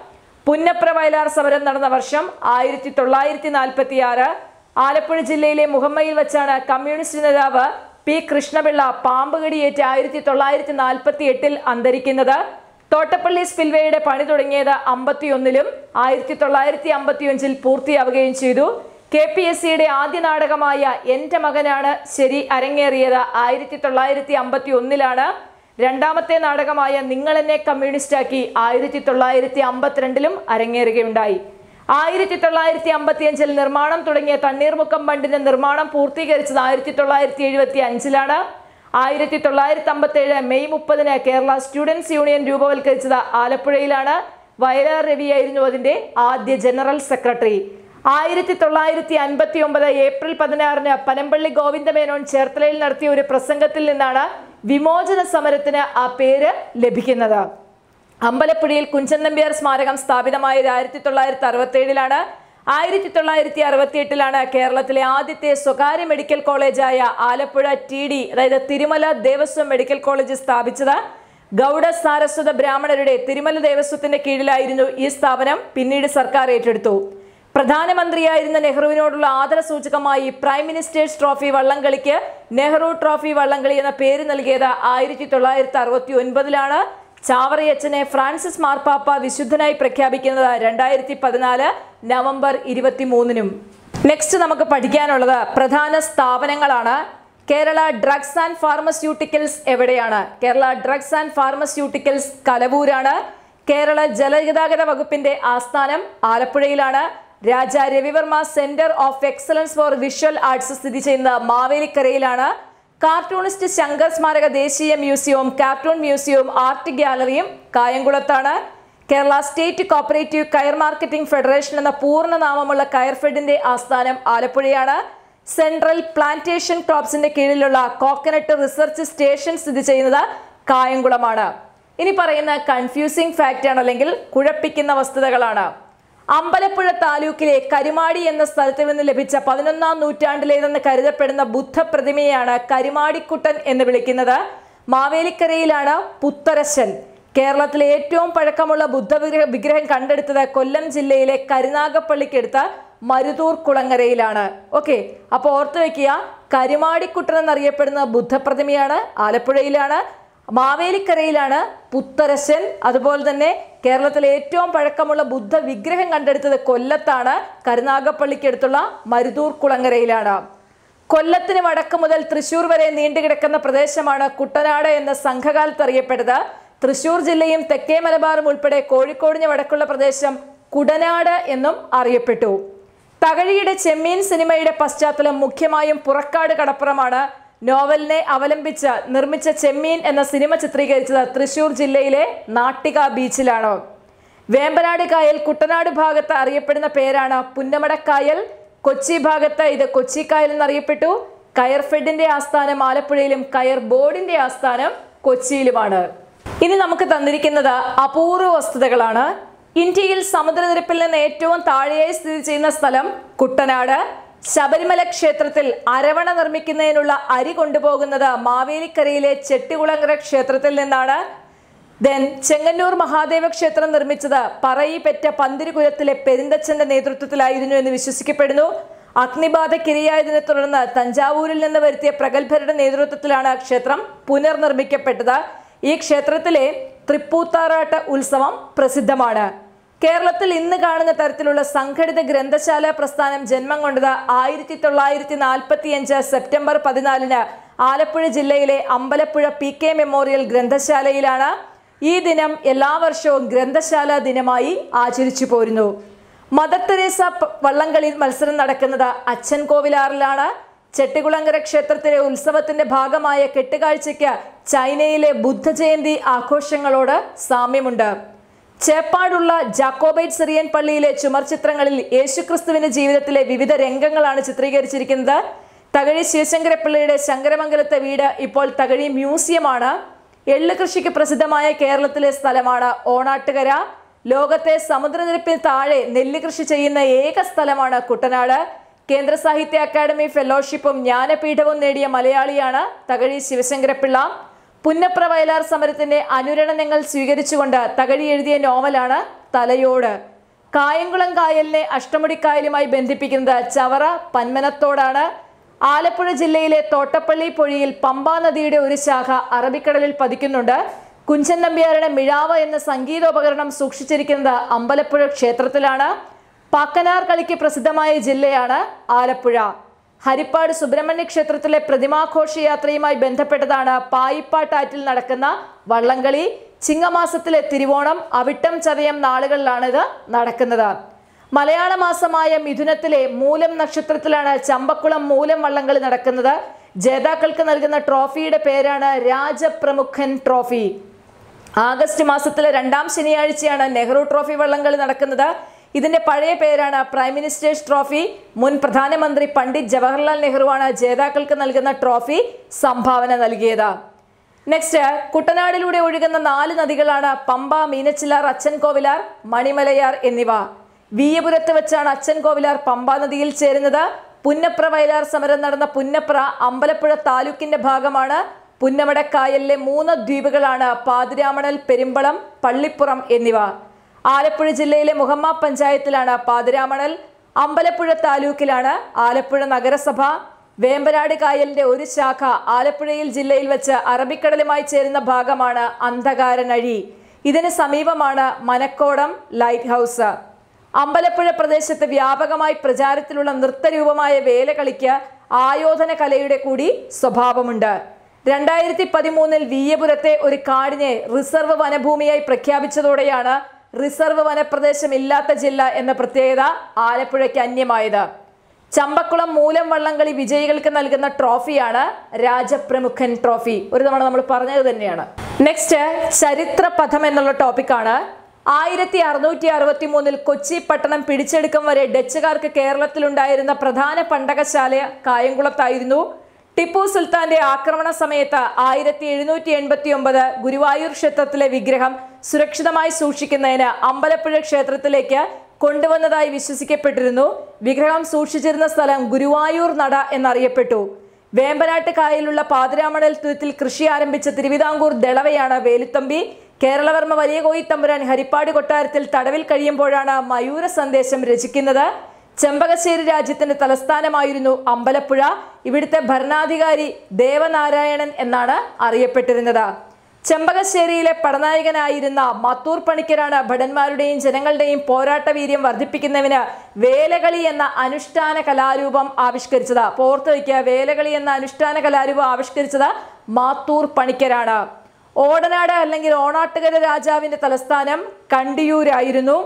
പുന്നപ്ര വയലാർ സമരം നടന്ന വർഷം ആയിരത്തി തൊള്ളായിരത്തി നാൽപ്പത്തി ആറ്. ആലപ്പുഴ ജില്ലയിലെ മുഹമ്മയിൽ വെച്ചാണ് കമ്മ്യൂണിസ്റ്റ് നേതാവ് പി കൃഷ്ണപിള്ള പാമ്പുകടിയേറ്റ് ആയിരത്തി തൊള്ളായിരത്തി നാൽപ്പത്തി എട്ടിൽ അന്തരിക്കുന്നത്. തോട്ടപ്പള്ളി സ്പിൽവേയുടെ പണി തുടങ്ങിയത് അമ്പത്തിയൊന്നിലും ആയിരത്തി തൊള്ളായിരത്തി അമ്പത്തിയഞ്ചിൽ പൂർത്തിയാവുകയും ചെയ്തു. കെ പി എസ് സിയുടെ ആദ്യ നാടകമായ എൻ്റെ മകനാണ് ശരി അരങ്ങേറിയത് ആയിരത്തി തൊള്ളായിരത്തി അമ്പത്തി ഒന്നിലാണ്. രണ്ടാമത്തെ നാടകമായ നിങ്ങളെന്നെ കമ്മ്യൂണിസ്റ്റാക്കി ആയിരത്തി തൊള്ളായിരത്തി അമ്പത്തിരണ്ടിലും അരങ്ങേറുകയുണ്ടായി. ആയിരത്തി തൊള്ളായിരത്തി അമ്പത്തിയഞ്ചിൽ നിർമ്മാണം തുടങ്ങിയ തണ്ണീർമുക്കം ബണ്ടിന്റെ നിർമ്മാണം പൂർത്തീകരിച്ചത് ആയിരത്തി തൊള്ളായിരത്തി എഴുപത്തി അഞ്ചിലാണ്. ആയിരത്തി തൊള്ളായിരത്തി അമ്പത്തി ഏഴ് മെയ് മുപ്പതിന് കേരള സ്റ്റുഡൻസ് യൂണിയൻ രൂപവൽക്കരിച്ചത് ആലപ്പുഴയിലാണ്. വയലാർ രവിയായിരുന്നു അതിന്റെ ആദ്യ ജനറൽ സെക്രട്ടറി. ആയിരത്തി തൊള്ളായിരത്തി അൻപത്തി ഒമ്പത് ഏപ്രിൽ പതിനാറിന് പനമ്പള്ളി ഗോവിന്ദമേനോൻ ചേർത്തലയിൽ നടത്തിയ ഒരു പ്രസംഗത്തിൽ നിന്നാണ് വിമോചന സമരത്തിന് ആ പേര് ലഭിക്കുന്നത്. അമ്പലപ്പുഴയിൽ കുഞ്ചൻ നമ്പ്യാർ സ്മാരകം സ്ഥാപിതമായത് ആയിരത്തി തൊള്ളായിരത്തി അറുപത്തി ഏഴിലാണ്. ആയിരത്തി തൊള്ളായിരത്തി അറുപത്തി എട്ടിലാണ് കേരളത്തിലെ ആദ്യത്തെ സ്വകാര്യ മെഡിക്കൽ കോളേജായ ആലപ്പുഴ ടി ഡി അതായത് തിരുമല ദേവസ്വം മെഡിക്കൽ കോളേജ് സ്ഥാപിച്ചത്. ഗൗഡ സാരസ്വത ബ്രാഹ്മണരുടെ തിരുമല ദേവസ്വത്തിന്റെ കീഴിലായിരുന്നു ഈ സ്ഥാപനം. പിന്നീട് സർക്കാർ ഏറ്റെടുത്തു. പ്രധാനമന്ത്രിയായിരുന്ന നെഹ്റുവിനോടുള്ള ആദരസൂചകമായി പ്രൈം മിനിസ്റ്റേഴ്സ് ട്രോഫി വള്ളംകളിക്ക് നെഹ്റു ട്രോഫി വള്ളംകളി എന്ന പേര് നൽകിയത് ആയിരത്തി തൊള്ളായിരത്തി അറുപത്തി ഒൻപതിലാണ്. ചാവറയച്ചനെ ഫ്രാൻസിസ് മാർപ്പാപ്പ വിശുദ്ധനായി പ്രഖ്യാപിക്കുന്നത് രണ്ടായിരത്തി പതിനാല് നവംബർ ഇരുപത്തി മൂന്നിനും. നെക്സ്റ്റ് നമുക്ക് പഠിക്കാനുള്ളത് പ്രധാന സ്ഥാപനങ്ങളാണ്. കേരള ഡ്രഗ്സ് ആൻഡ് ഫാർമസ്യൂട്ടിക്കൽസ് എവിടെയാണ്? കേരള ഡ്രഗ്സ് ആൻഡ് ഫാർമസ്യൂട്ടിക്കൽസ് കലവൂരാണ്. കേരള ജലഗതാഗത വകുപ്പിന്റെ ആസ്ഥാനം ആലപ്പുഴയിലാണ്. Raja Ravi Varma center of excellence for visual arts സ്ഥിതി ചെയ്യുന്നത് മാവേലിക്കരയിലാണ്. കാർട്ടൂണിസ്റ്റ് ശങ്കർ സ്മാരക ദേശീയ മ്യൂസിയവും കാർട്ടൂൺ മ്യൂസിയവും ആർട്ട് ഗ്യാലറിയും കായംകുളത്താണ്. Kerala state cooperative coir marketing federation എന്ന പൂർണ്ണനാമമുള്ള കയർഫെഡിന്റെ ആസ്ഥാനം ആലപ്പുഴയാണ്. സെൻട്രൽ പ്ലാന്റേഷൻ ക്രോപ്സിന്റെ കീഴിലുള്ള കോക്കനട്ട് റിസർച്ച് സ്റ്റേഷൻ സ്ഥിതി ചെയ്യുന്നത് കായംകുളമാണ്. ഇനി പറയുന്ന കൺഫ്യൂസിംഗ് ഫാക്റ്റ് ആണ്, അല്ലെങ്കിൽ കുഴപ്പിക്കുന്ന വസ്തുതകളാണ്. അമ്പലപ്പുഴ താലൂക്കിലെ കരുമാടി എന്ന സ്ഥലത്ത് നിന്ന് ലഭിച്ച പതിനൊന്നാം നൂറ്റാണ്ടിലേതെന്ന് കരുതപ്പെടുന്ന ബുദ്ധപ്രതിമയാണ് കരുമാടിക്കുട്ടൻ എന്ന് വിളിക്കുന്നത്. മാവേലിക്കരയിലാണ് പുത്തരശൻ. കേരളത്തിലെ ഏറ്റവും പഴക്കമുള്ള ബുദ്ധ വിഗ്രഹം കണ്ടെടുത്തത് കൊല്ലം ജില്ലയിലെ കരുനാഗപ്പള്ളിക്കടുത്ത മരുതൂർ കുളങ്ങരയിലാണ്. ഓക്കെ, അപ്പോൾ ഓർത്തു വെക്കുക, കരുമാടിക്കുട്ടൻ എന്നറിയപ്പെടുന്ന ബുദ്ധപ്രതിമയാണ് ആലപ്പുഴയിലാണ്. മാവേലിക്കരയിലാണ് പുത്തരശൻ. അതുപോലെ തന്നെ കേരളത്തിലെ ഏറ്റവും പഴക്കമുള്ള ബുദ്ധ വിഗ്രഹം കണ്ടെടുത്തത് കൊല്ലത്താണ്, കരുനാഗപ്പള്ളിക്കടുത്തുള്ള മരുതൂർ കുളങ്ങരയിലാണ്. കൊല്ലത്തിന് വടക്ക് മുതൽ തൃശൂർ വരെ നീണ്ടുകിടക്കുന്ന പ്രദേശമാണ് കുട്ടനാട് എന്ന സംഘകാലത്ത് അറിയപ്പെട്ടത്. തൃശൂർ ജില്ലയും തെക്കേ മലബാറും ഉൾപ്പെടെ കോഴിക്കോടിന് വടക്കുള്ള പ്രദേശം കുടനാട് എന്നും അറിയപ്പെട്ടു. തകഴിയുടെ ചെമ്മീൻ സിനിമയുടെ പശ്ചാത്തലം മുഖ്യമായും പുറക്കാട് കടപ്പുറമാണ്. നോവലിനെ അവലംബിച്ച് നിർമ്മിച്ച ചെമ്മീൻ എന്ന സിനിമ ചിത്രീകരിച്ചത് തൃശൂർ ജില്ലയിലെ നാട്ടിക ബീച്ചിലാണ്. വേമ്പനാട് കായൽ കുട്ടനാട് ഭാഗത്ത് അറിയപ്പെടുന്ന പേരാണ് പുന്നമടക്കായൽ. കൊച്ചി ഭാഗത്ത് ഇത് കൊച്ചിക്കായൽ എന്നറിയപ്പെട്ടു. കയർഫെഡിന്റെ ആസ്ഥാനം ആലപ്പുഴയിലും കയർ ബോർഡിന്റെ ആസ്ഥാനം കൊച്ചിയിലുമാണ്. ഇനി നമുക്ക് തന്നിരിക്കുന്നത് അപൂർവ വസ്തുതകളാണ്. ഇന്ത്യയിൽ സമുദ്രനിരപ്പിൽ നിന്ന് ഏറ്റവും താഴെയായി സ്ഥിതി ചെയ്യുന്ന സ്ഥലം കുട്ടനാട്. ശബരിമല ക്ഷേത്രത്തിൽ അരവണ നിർമ്മിക്കുന്നതിനുള്ള അരി കൊണ്ടുപോകുന്നത് മാവേലിക്കരയിലെ ചെട്ടികുളങ്ങര ക്ഷേത്രത്തിൽ നിന്നാണ്. ദെൻ ചെങ്ങന്നൂർ മഹാദേവ ക്ഷേത്രം നിർമ്മിച്ചത് പറയിപ്പെറ്റ പന്തിരുകുലത്തിലെ പെരുന്തച്ഛന്റെ നേതൃത്വത്തിലായിരുന്നു എന്ന് വിശ്വസിക്കപ്പെടുന്നു. അഗ്നിബാധക്കിരയായതിനെ തുടർന്ന് തഞ്ചാവൂരിൽ നിന്ന് വരുത്തിയ പ്രഗത്ഭരുടെ നേതൃത്വത്തിലാണ് ക്ഷേത്രം പുനർനിർമ്മിക്കപ്പെട്ടത്. ഈ ക്ഷേത്രത്തിലെ തൃപ്പൂത്താറാട്ട് ഉത്സവം പ്രസിദ്ധമാണ്. കേരളത്തിൽ ഇന്ന് കാണുന്ന തരത്തിലുള്ള സംഘടിത ഗ്രന്ഥശാല പ്രസ്ഥാനം ജന്മം കൊണ്ടത് ആയിരത്തി തൊള്ളായിരത്തി നാൽപ്പത്തി അഞ്ച് സെപ്റ്റംബർ പതിനാലിന് ആലപ്പുഴ ജില്ലയിലെ അമ്പലപ്പുഴ പി കെ മെമ്മോറിയൽ ഗ്രന്ഥശാലയിലാണ്. ഈ ദിനം എല്ലാ വർഷവും ഗ്രന്ഥശാല ദിനമായി ആചരിച്ചു പോരുന്നു. മദർ തെരേസ വള്ളംകളി മത്സരം നടക്കുന്നത് അച്ഛൻ കോവിലാറിലാണ്. ചെട്ടികുളങ്ങര ക്ഷേത്രത്തിലെ ഉത്സവത്തിന്റെ ഭാഗമായ കെട്ടുകാഴ്ചയ്ക്ക് ചൈനയിലെ ബുദ്ധജയന്തി ആഘോഷങ്ങളോട് സാമ്യമുണ്ട്. ചേപ്പാടുള്ള ജാക്കോബൈറ്റ് സിറിയൻ പള്ളിയിലെ ചുമർചിത്രങ്ങളിൽ യേശുക്രിസ്തുവിന്റെ ജീവിതത്തിലെ വിവിധ രംഗങ്ങളാണ് ചിത്രീകരിച്ചിരിക്കുന്നത്. തകഴി ശിവശങ്കരപ്പിള്ളയുടെ ശങ്കരമംഗലത്തെ വീട് ഇപ്പോൾ തകഴി മ്യൂസിയമാണ്. എള്ള് കൃഷിക്ക് പ്രസിദ്ധമായ കേരളത്തിലെ സ്ഥലമാണ് ഓണാട്ടുകര. ലോകത്തെ സമുദ്രനിരപ്പിന് താഴെ നെല്ല് കൃഷി ചെയ്യുന്ന ഏക സ്ഥലമാണ് കുട്ടനാട്. കേന്ദ്ര സാഹിത്യ അക്കാദമി ഫെലോഷിപ്പും ജ്ഞാനപീഠവും നേടിയ മലയാളിയാണ് തകഴി ശിവശങ്കരപ്പിള്ള. പുന്നപ്ര വയലാർ സമരത്തിന്റെ അനുരണനങ്ങൾ സ്വീകരിച്ചുകൊണ്ട് തകഴി എഴുതിയ നോവലാണ് തലയോട്. കായംകുളം കായലിനെ അഷ്ടമുടിക്കായലുമായി ബന്ധിപ്പിക്കുന്നത് ചവറ പന്മനത്തോടാണ്. ആലപ്പുഴ ജില്ലയിലെ തോട്ടപ്പള്ളി പൊഴിയിൽ പമ്പാ നദിയുടെ ഒരു ശാഖ അറബിക്കടലിൽ പതിക്കുന്നുണ്ട്. കുഞ്ചൻ നമ്പ്യാരുടെ മിഴാവ് എന്ന സംഗീതോപകരണം സൂക്ഷിച്ചിരിക്കുന്നത് അമ്പലപ്പുഴ ക്ഷേത്രത്തിലാണ്. പാക്കനാർ കളിക്ക് പ്രസിദ്ധമായ ജില്ലയാണ് ആലപ്പുഴ. ഹരിപ്പാട് സുബ്രഹ്മണ്യ ക്ഷേത്രത്തിലെ പ്രതിമാഘോഷയാത്രയുമായി ബന്ധപ്പെട്ടതാണ് പായിപ്പാട്ടാറ്റിൽ നടക്കുന്ന വള്ളംകളി. ചിങ്ങമാസത്തിലെ തിരുവോണം, അവിട്ടം, ചതയം നാളുകളിലാണിത് നടക്കുന്നത്. മലയാള മാസമായ മിഥുനത്തിലെ മൂലം നക്ഷത്രത്തിലാണ് ചമ്പക്കുളം മൂലം വള്ളംകളി നടക്കുന്നത്. ജേതാക്കൾക്ക് നൽകുന്ന ട്രോഫിയുടെ പേരാണ് രാജപ്രമുഖൻ ട്രോഫി. ആഗസ്റ്റ് മാസത്തിലെ രണ്ടാം ശനിയാഴ്ചയാണ് നെഹ്റു ട്രോഫി വള്ളംകളി നടക്കുന്നത്. ഇതിന്റെ പഴയ പേരാണ് പ്രൈം മിനിസ്റ്റേഴ്സ് ട്രോഫി. മുൻ പ്രധാനമന്ത്രി പണ്ഡിറ്റ് ജവഹർലാൽ നെഹ്റുവാണ് ജേതാക്കൾക്ക് നൽകുന്ന ട്രോഫി സംഭാവന നൽകിയത്. നെക്സ്റ്റ്, കുട്ടനാടിലൂടെ ഒഴുകുന്ന നാല് നദികളാണ് പമ്പ, മീനച്ചിലാർ, അച്ചൻകോവിലാർ, മണിമലയാർ എന്നിവ. വീയപുരത്ത് വെച്ചാണ് അച്ചൻകോവിലാർ പമ്പ നദിയിൽ ചേരുന്നത്. പുന്നപ്ര വയലാർ സമരം നടന്ന പുന്നപ്ര അമ്പലപ്പുഴ താലൂക്കിന്റെ ഭാഗമാണ്. പുന്നമടക്കായലിലെ മൂന്ന് ദ്വീപുകളാണ് പാതിരാമണൽ, പെരുമ്പളം, പള്ളിപ്പുറം എന്നിവ. ആലപ്പുഴ ജില്ലയിലെ മുഹമ്മ പഞ്ചായത്തിലാണ് പാതിരാമണൽ. അമ്പലപ്പുഴ താലൂക്കിലാണ് ആലപ്പുഴ നഗരസഭ. വേമ്പനാട് കായലിന്റെ ഒരു ശാഖ ആലപ്പുഴയിൽ ജില്ലയിൽ വെച്ച് അറബിക്കടലുമായി ചേരുന്ന ഭാഗമാണ് അന്ധകാരനഴി. ഇതിന് സമീപമാണ് മനക്കോടം ലൈറ്റ് ഹൗസ്. അമ്പലപ്പുഴ പ്രദേശത്ത് വ്യാപകമായി പ്രചാരത്തിലുള്ള നൃത്തരൂപമായ വേലകളിക്ക് ആയോധന കലയുടെ കൂടി സ്വഭാവമുണ്ട്. രണ്ടായിരത്തി പതിമൂന്നിൽ വീയപുരത്തെ ഒരു കാടിനെ റിസർവ് വനഭൂമിയായി പ്രഖ്യാപിച്ചതോടെയാണ് റിസർവ് വനപ്രദേശം ഇല്ലാത്ത ജില്ല എന്ന പ്രത്യേകത ആലപ്പുഴയ്ക്ക് അന്യമായത്. ചമ്പക്കുളം മൂലം വള്ളംകളി വിജയികൾക്ക് നൽകുന്ന ട്രോഫിയാണ് രാജപ്രമുഖൻ ട്രോഫി. ഒരു തവണ നമ്മൾ പറഞ്ഞത് തന്നെയാണ്. നെക്സ്റ്റ്, ചരിത്ര പഥം എന്നുള്ള ടോപ്പിക്കാണ്. ആയിരത്തി അറുന്നൂറ്റി അറുപത്തി മൂന്നിൽ കൊച്ചി പട്ടണം പിടിച്ചെടുക്കും വരെ ഡച്ചുകാർക്ക് കേരളത്തിലുണ്ടായിരുന്ന പ്രധാന പണ്ടകശാല കായംകുളത്തായിരുന്നു. ടിപ്പു സുൽത്താന്റെ ആക്രമണ സമയത്ത് ആയിരത്തി എഴുന്നൂറ്റി എൺപത്തി ഒമ്പത് ഗുരുവായൂർ ക്ഷേത്രത്തിലെ വിഗ്രഹം സുരക്ഷിതമായി സൂക്ഷിക്കുന്നതിന് അമ്പലപ്പുഴ ക്ഷേത്രത്തിലേക്ക് കൊണ്ടുവന്നതായി വിശ്വസിക്കപ്പെട്ടിരുന്നു. വിഗ്രഹം സൂക്ഷിച്ചിരുന്ന സ്ഥലം ഗുരുവായൂർ നട എന്നറിയപ്പെട്ടു. വേമ്പനാട്ട് കായലിലുള്ള പാതിരാമണൽ തുരുത്തിൽ കൃഷി ആരംഭിച്ച തിരുവിതാംകൂർ ദളവയാണ് വേലുത്തമ്പി. കേരളവർമ്മ വലിയ കോയി തമ്പുരാൻ ഹരിപ്പാട് കൊട്ടാരത്തിൽ തടവിൽ കഴിയുമ്പോഴാണ് മയൂര സന്ദേശം രചിക്കുന്നത്. ചെമ്പകശ്ശേരി രാജ്യത്തിന്റെ തലസ്ഥാനമായിരുന്നു അമ്പലപ്പുഴ. ഇവിടുത്തെ ഭരണാധികാരി ദേവനാരായണൻ എന്നാണ് അറിയപ്പെട്ടിരുന്നത്. ചെമ്പകശ്ശേരിയിലെ പടനായകനായിരുന്ന മാത്തൂർ പണിക്കരാണ് ഭടന്മാരുടെയും ജനങ്ങളുടെയും പോരാട്ട വീര്യം വർദ്ധിപ്പിക്കുന്നതിന് വേലകളി എന്ന അനുഷ്ഠാന കലാരൂപം ആവിഷ്കരിച്ചത്. പോർത്ത് വയ്ക്കുക, വേലകളി എന്ന അനുഷ്ഠാന കലാരൂപം ആവിഷ്കരിച്ചത് മാത്തൂർ പണിക്കരാണ്. ഓടനാട് അല്ലെങ്കിൽ ഓണാട്ടുകര രാജാവിന്റെ തലസ്ഥാനം കണ്ടിയൂരായിരുന്നു.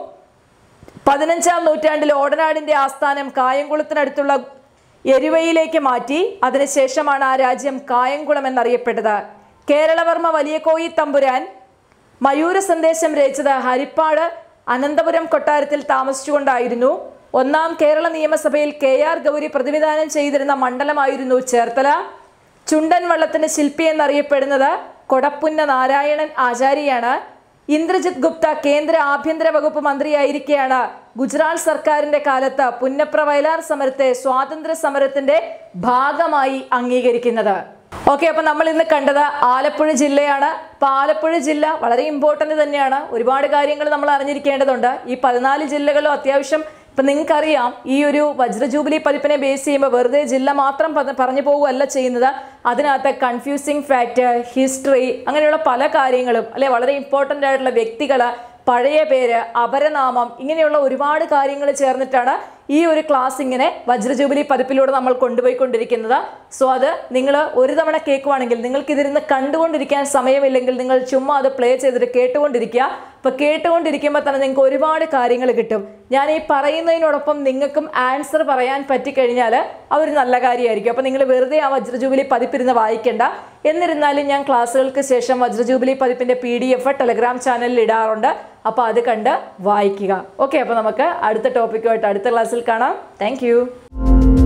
പതിനഞ്ചാം നൂറ്റാണ്ടിൽ ഓടനാടിന്റെ ആസ്ഥാനം കായംകുളത്തിനടുത്തുള്ള എരുവയിലേക്ക് മാറ്റി. അതിനുശേഷമാണ് ആ രാജ്യം കായംകുളം എന്നറിയപ്പെട്ടത്. കേരളവർമ്മ വലിയ കോയി തമ്പുരാൻ മയൂര സന്ദേശം രചിച്ചത് ഹരിപ്പാട് അനന്തപുരം കൊട്ടാരത്തിൽ താമസിച്ചുകൊണ്ടായിരുന്നു. ഒന്നാം കേരള നിയമസഭയിൽ കെ ആർ ഗൗരി പ്രതിനിധാനം ചെയ്തിരുന്ന മണ്ഡലമായിരുന്നു ചേർത്തല. ചുണ്ടൻ വള്ളത്തിന്റെ ശില്പി എന്നറിയപ്പെടുന്നത് കൊടപ്പുന്ന നാരായണൻ ആചാര്യയാണ്. ഇന്ദ്രജിത് ഗുപ്ത കേന്ദ്ര ആഭ്യന്തര വകുപ്പ് മന്ത്രിയായിരിക്കെയാണ് ഗുജറാത്ത് സർക്കാരിന്റെ കാലത്ത് പുന്നപ്ര വയലാർ സമരത്തെ സ്വാതന്ത്ര്യ സമരത്തിന്റെ ഭാഗമായി അംഗീകരിക്കുന്നത്. ഓക്കെ, അപ്പൊ നമ്മൾ ഇന്ന് കണ്ടത് ആലപ്പുഴ ജില്ലയാണ്. അപ്പൊ ആലപ്പുഴ ജില്ല വളരെ ഇമ്പോർട്ടന്റ് തന്നെയാണ്. ഒരുപാട് കാര്യങ്ങൾ നമ്മൾ അറിഞ്ഞിരിക്കേണ്ടതുണ്ട്. ഈ പതിനാല് ജില്ലകളും അത്യാവശ്യം ഇപ്പൊ നിങ്ങൾക്കറിയാം, ഈ ഒരു വജ്ര ജൂബിലി പതിപ്പിനെ ബേസ് ചെയ്യുമ്പോൾ വെറുതെ ജില്ല മാത്രം പറഞ്ഞു പോവുകയല്ല ചെയ്യുന്നത്. അതിനകത്ത് കൺഫ്യൂസിങ് ഫാക്ട്, ഹിസ്റ്ററി, അങ്ങനെയുള്ള പല കാര്യങ്ങളും അല്ലെ, വളരെ ഇമ്പോർട്ടൻ്റ് ആയിട്ടുള്ള വ്യക്തികൾ, പഴയ പേര്, അപരനാമം, ഇങ്ങനെയുള്ള ഒരുപാട് കാര്യങ്ങൾ ചേർന്നിട്ടാണ് ഈ ഒരു ക്ലാസ് ഇങ്ങനെ വജ്ര ജൂബിലി പതിപ്പിലൂടെ നമ്മൾ കൊണ്ടുപോയിക്കൊണ്ടിരിക്കുന്നത്. സോ അത് നിങ്ങൾ ഒരു തവണ കേൾക്കുവാണെങ്കിൽ, നിങ്ങൾക്ക് ഇതിരുന്ന് കണ്ടുകൊണ്ടിരിക്കാൻ സമയമില്ലെങ്കിൽ നിങ്ങൾ ചുമ്മാ അത് പ്ലേ ചെയ്തിട്ട് കേട്ടുകൊണ്ടിരിക്കുക. അപ്പോൾ കേട്ടുകൊണ്ടിരിക്കുമ്പോൾ തന്നെ നിങ്ങൾക്ക് ഒരുപാട് കാര്യങ്ങൾ കിട്ടും. ഞാൻ ഈ പറയുന്നതിനോടൊപ്പം നിങ്ങൾക്കും ആൻസർ പറയാൻ പറ്റിക്കഴിഞ്ഞാൽ അതൊരു നല്ല കാര്യമായിരിക്കും. അപ്പോൾ നിങ്ങൾ വെറുതെ ആ വജ്ര ജൂബിലി പതിപ്പിരുന്ന് വായിക്കേണ്ട. എന്നിരുന്നാലും ഞാൻ ക്ലാസ്സുകൾക്ക് ശേഷം വജ്ര ജൂബിലി പതിപ്പിൻ്റെ പി ഡി എഫ് ടെലഗ്രാം ചാനലിൽ ഇടാറുണ്ട്. അപ്പോൾ അത് കണ്ട് വായിക്കുക. ഓക്കെ, അപ്പോൾ നമുക്ക് അടുത്ത ടോപ്പിക്കുമായിട്ട് അടുത്ത ക്ലാസ്സിൽ കാണാം. താങ്ക്